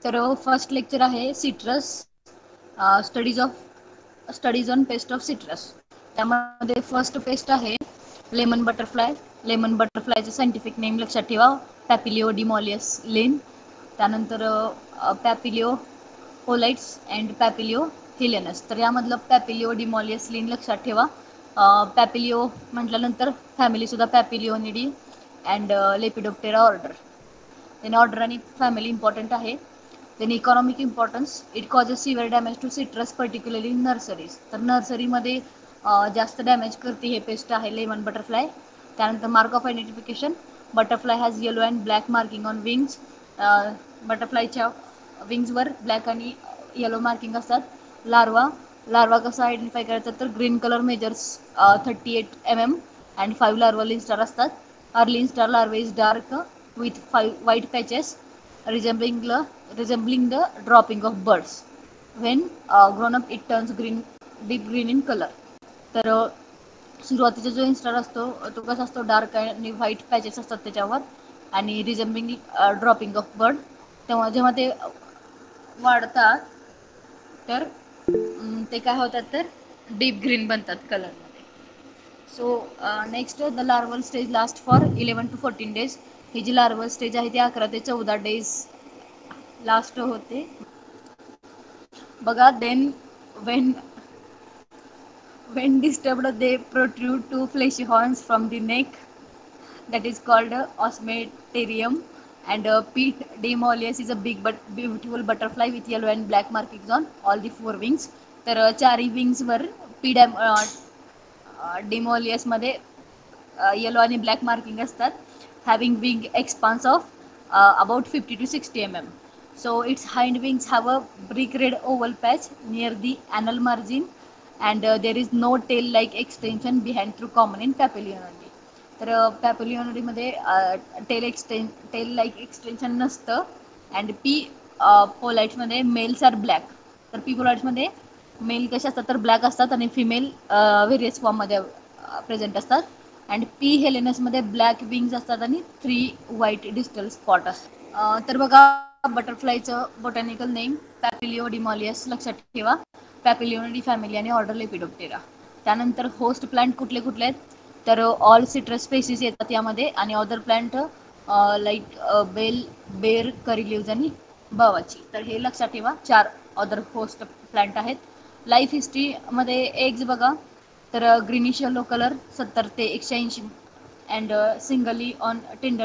तर first lecture आहे citrus studies on pest of citrus. त्यामध्ये फर्स्ट पेस्ट आहे लेमन बटरफ्लाय. लेमन बटरफ्लायचं सायंटिफिक नेम लक्षात ठेवा, पॅपिलिओ डिमॉलियस लिन. त्यानंतर पॅपिलिओ पोलाइट्स अँड पॅपिलिओ हिलेनस. तर यामधलं पॅपिलिओ डिमॉलियस लिन लक्षात ठेवा. पॅपिलिओ म्हटल्यानंतर फॅमिलीसुद्धा Papilionidae and Lepidoptera order. Then order आणि फॅमिली इम्पॉर्टंट आहे. Then economic importance, it causes severe damage to citrus particularly in nurseries. तर नर्सरीमध्ये जास्त डॅमेज करते हे पेस्ट आहे लेमन बटरफ्लाय. त्यानंतर mark of identification, butterfly has yellow and black marking on wings. बटरफ्लायच्या विंग्सवर ब्लॅक आणि येलो मार्किंग असतात. लार्वा कसा आयडेंटिफाय करायचा तर green colour measures 38 mm and 5 larva लिनस्टार असतात. Early instar larva is dark with 5 white patches resembling the dropping of birds. When grown up it turns deep green in color. तर सुरुवातीचा जो instar असतो तो कसा असतो, डार्क आणि व्हाईट पॅचेस असतात त्याच्यावर आणि रिझेम्बलिंग ड्रॉपिंग ऑफ बर्ड. तेव्हा जेव्हा ते वाढतात तर ते काय होतात तर डीप ग्रीन बनतात कलरमध्ये. So next the larval stage last for 11 to 14 days. ही जी लार्वल स्टेज आहे ती 11 ते 14 डेज लास्ट होते बघा. Then when disturbed they protrude two fleshy horns from the neck, that is called osmeterium. And Pete demolius is a big but beautiful butterfly with yellow and black markings on all the 4 wings. तर चारही wings वर P डेमोलियस मध्ये yellow आणि black marking असतात. Having wing expanse of about 50 to 60 mm. So its hind wings have a brick red oval patch near the anal margin and there is no tail like extension behind through common in papilionody. तर पॅपिलिओनरीमध्ये tail like extension नसतं. And P पोलाइट्समध्ये males are black. तर P पोलाइट्समध्ये male कसे असतात तर black असतात आणि फिमेल व्हेरियस फॉर्ममध्ये प्रेझेंट असतात. अँड पी हेलेनसमध्ये ब्लॅक विंग्स असतात आणि 3 व्हाईट डिस्टल स्पॉट असतात. तर बघा बटरफ्लायचं बोटॅनिकल नेम पॅपिलिओ डिमॉलियस लक्षात ठेवा, पॅपिलिओनिडी फॅमिली आणि ऑर्डर लेपिडोप्टेरा. त्यानंतर होस्ट प्लांट कुठले कुठले आहेत तर ऑल सिट्रस स्पेसिस येतात यामध्ये आणि other plant like ber curry leaves आणि बावाची. तर हे लक्षात ठेवा 4 अदर होस्ट प्लांट आहेत. लाईफ हिस्ट्रीमध्ये एग्ज बघा तर ग्रीनिश येलो कलर 70 ते 180 अँड सिंगली ऑन टेंडर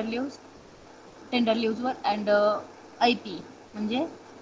लिव्जवर अँड आय पी म्हणजे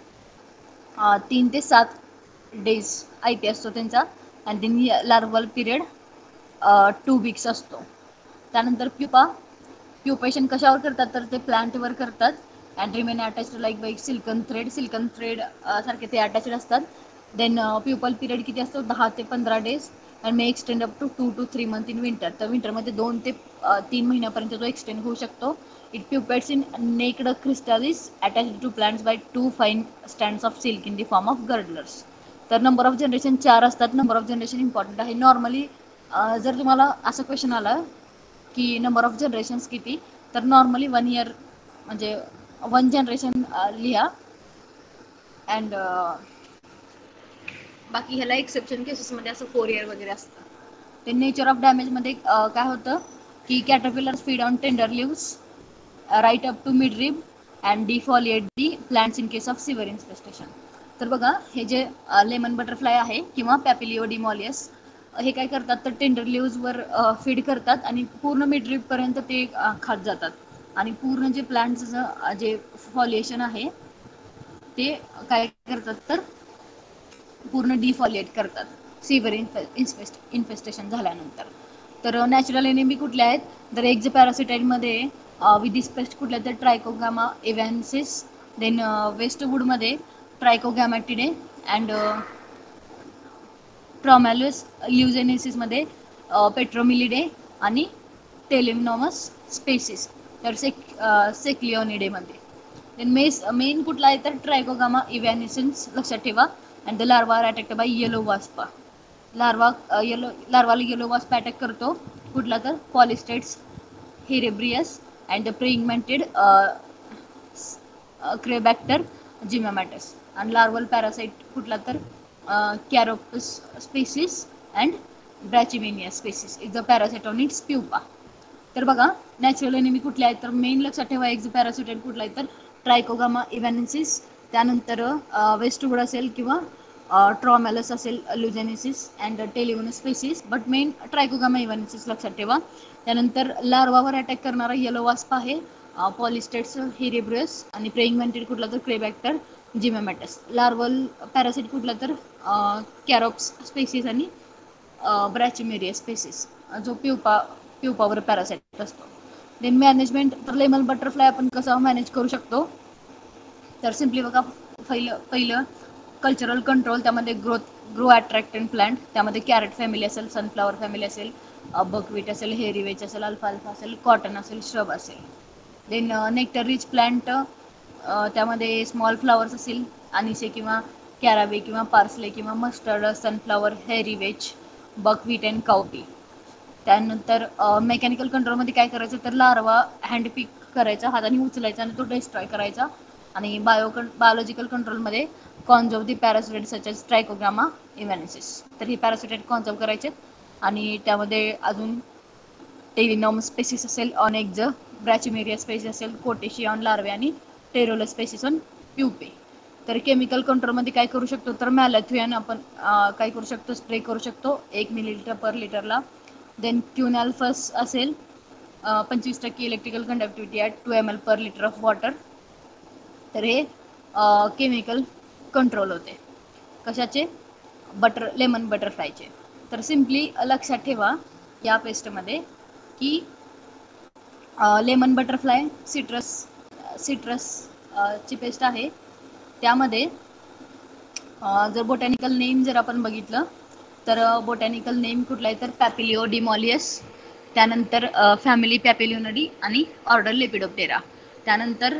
3 ते 7 डेज आय पी असतो त्यांचा. And then larval period 2 weeks असतो. त्यानंतर प्युपेशन कशावर करतात तर ते प्लांटवर करतात. And remain attached like by silken thread सारखे ते अटॅच्ड असतात. देन प्युपल पिरियड किती असतो 10 ते 15 days and may extend up to 2 to 3 months in winter. तर विंटरमध्ये 2 ते 3 महिन्यापर्यंत तो एक्सटेंड होऊ शकतो. It pupates in naked chrysalis attached to plants by 2 fine strands of silk in the form of girdlers. तर नंबर ऑफ जनरेशन 4 असतात. Number of generation important आहे. नॉर्मली जर तुम्हाला असं क्वेश्चन आला की नंबर ऑफ जनरेशन्स किती तर नॉर्मली 1 year म्हणजे 1 जनरेशन लिहा. अँड बाकी ह्याला एक्सेप्शन केसेसमध्ये असं 4 year वगैरे असतं. ते नेचर ऑफ डॅमेजमध्ये काय होतं की caterpillars feed on tender leaves right up to mid rib and defoliate the plants in case of severe infestation. तर बघा हे जे लेमन बटरफ्लाय आहे किंवा पॅपिलिओ डिमॉलियस हे काय करतात तर टेंडर लिव्जवर फीड करतात आणि पूर्ण मिड रिबपर्यंत ते खात जातात आणि पूर्ण जे प्लांट्सचं जे फॉलिएशन आहे ते काय करतात तर पूर्ण डिफॉलिएट करतात सिव्हिअर इन्फेस्टेशन झाल्यानंतर. तर नॅचरल एनिमी कुठल्या आहेत तर एक्झ पॅरासिटाईडमध्ये विदिस पेस्ट कुठल्या तर ट्रायकोगॅमा एव्हॅन्सिस. देन वेस्टवूडमध्ये ट्रायकोगॅमॅटिडे अँड ट्रॉमॅलस ल्युझेनेसिसमध्ये पेट्रोमिलिडे आणि टेलेमिनॉमस स्पेसिस. तर सेक्लिओनिडेमध्ये देन मेन कुठला आहे तर ट्रायकोगामा इव्हॅनिसन्स लक्षात ठेवा. And the larva are attacked by yellow wasp. लार्वाला येलो वास्प अटॅक करतो कुठला तर पॉलिस्टेट्स हेरेब्रियस अँड द प्रेइंगमेंटेड क्रेबॅक्टर जिमॅमॅटस. आणि लार्वल पॅरासाइट कुठला तर Charops species and Brachymeria species is the parasite on its pupa. तर बघा नॅचरल एनिमी कुठले आहेत तर मेन लक्षात ठेवा एक्झ पॅरासिटाईड कुठला आहे तर ट्रायकोगामा इव्हॅनेन्सिस, त्यानंतर वेस्टवूड असेल किंवा ट्रॉमॅलस असेल luzonensis and Telenomus species, but main Trichogramma evanescens लक्षात ठेवा. त्यानंतर लार्वावर अटॅक करणारा येलो वास्प आहे पॉलिस्टेट्स हेरेब्रियस, आणि प्रेइंग मॅन्टिड कुठला तर क्रेबॅक्टर जिमॅमॅटस. लार्वल पॅरासिट कुठला तर कॅरोप्स स्पेसिस आणि ब्रॅचिमेरिया स्पेसिस जो प्युपावर पॅरासाइट असतो. देन मॅनेजमेंट तर लेमन बटरफ्लाय आपण कसं मॅनेज करू शकतो तर सिम्पली बघा पहिलं कल्चरल कंट्रोल, त्यामध्ये ग्रो अट्रॅक्टंट प्लांट, त्यामध्ये कॅरेट फॅमिली असेल, सनफ्लावर फॅमिली असेल, बकवीट असेल, हेरीवेच असेल, अल्फाल्फा असेल, कॉटन असेल, श्रब असेल. देन नेक्टर रिच प्लांट त्यामध्ये स्मॉल फ्लावर्स असेल, अनिसे किंवा कॅराबे किंवा पार्सले किंवा mustard, sunflower, hairy vetch, buckwheat and cowpea. त्यानंतर मेकॅनिकल कंट्रोलमध्ये काय करायचं तर लार्वा हँड पिक करायचा, हाताने उचलायचा आणि तो डिस्ट्रॉय करायचा. आणि बायोलॉजिकल कंट्रोलमध्ये कॉन्झर्व दी पॅरासिटाइड सच एज ट्रायकोग्रामा इव्हॅनेसिस. तर ही पॅरासिटाइड कॉन्झर्व करायचे. आणि त्यामध्ये अजून टेलिनॉम स्पेसिस असेल ऑन एक्झ, ब्रॅचिमेरिया स्पेसिस असेल, कोटेशिया ऑन लार्वे आणि टेरोलस स्पेसिस ऑन प्युपे. तर केमिकल कंट्रोलमध्ये काय करू शकतो तर मॅलॅथ्युएन आपण काय करू शकतो स्प्रे करू शकतो 1 मिलीलिटर पर लिटरला. देन क्युनॅल्फस असेल 25% electrical conductivity at 2 ml per litre of water. तर हे केमिकल कंट्रोल होते कशाचे लेमन बटरफ्लायचे. तर सिम्पली लक्षात ठेवा या पेस्टमध्ये की लेमन बटरफ्लाय सिट्रस ची पेस्ट आहे. त्यामध्ये जर बोटॅनिकल नेम जर आपण बघितलं तर बोटॅनिकल नेम कुठला आहे तर पॅपिलिओ डिमॉलियस, त्यानंतर फॅमिली पॅपिलिओनडी आणि ऑर्डर लेपिडोप्टेरा. त्यानंतर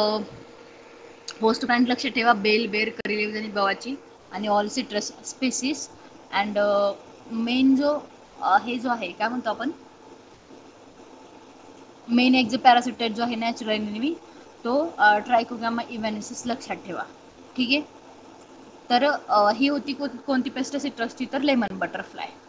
होस्ट प्लांट लक्षात ठेवा बेल, बेर, करी लिव्ज आणि गव्हाची, आणि all citrus species. And main जो आहे काय म्हणतो आपण मेन एक जो पॅरासिटाइड जो आहे नॅचरल एनिमी तो ट्रायकोगामा इव्हॅनेसिस लक्षात ठेवा. ठीक आहे. तर ही होती कोणती पेस्ट सिट्रसची तर लेमन बटरफ्लाय.